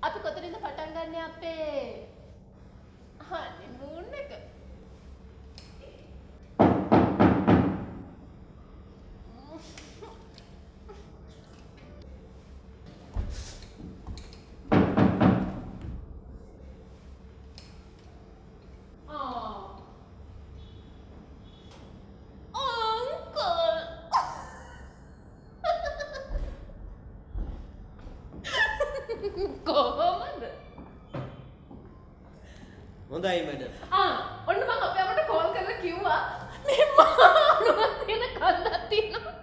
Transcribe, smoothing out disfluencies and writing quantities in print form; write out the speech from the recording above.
අපි කොතනින්ද පටන් ගන්න අපේ හනිමූන් එක? කොහොමද? හොඳයි මැඩම්. ඔන්න මම අපේ අම්මට කෝල් කරලා කිව්වා මේ මානුවක් තියෙන කන්දක් තියෙනවා.